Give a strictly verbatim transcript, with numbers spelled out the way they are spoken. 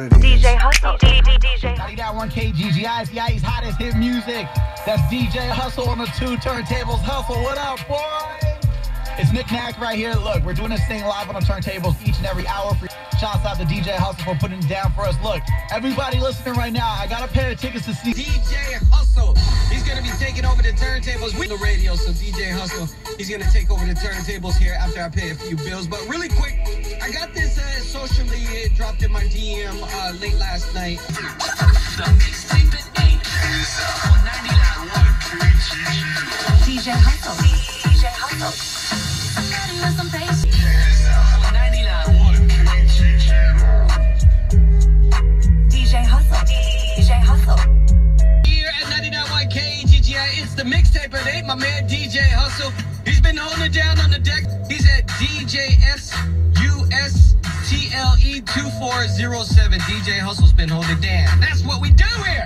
D J Hustle, D J ninety-nine point one K G G I, Ci's hottest hit music. That's D J Hustle on the two turntables. Hustle, what up, boy? It's Nick Nack right here. Look, we're doing this thing live on the turntables each and every hour. For shouts out to D J Hustle for putting it down for us. Look, everybody listening right now, I got a pair of tickets to see D J Hustle. He's gonna be taking over the turntables with the radio. So D J Hustle, he's gonna take over the turntables here after I pay a few bills. But really quick, I got this uh, socially. It dropped in my D M uh, late last night. D J Hustle, D J Hustle. D J Hustle, D J Hustle. Here at ninety-nine point one K G G I, it's the mixtape of the day. My man D J Hustle. He's been holding it down on the deck. He's at D J S U S T L E two four zero seven. D J Hustle's been holding it down. That's what we do here.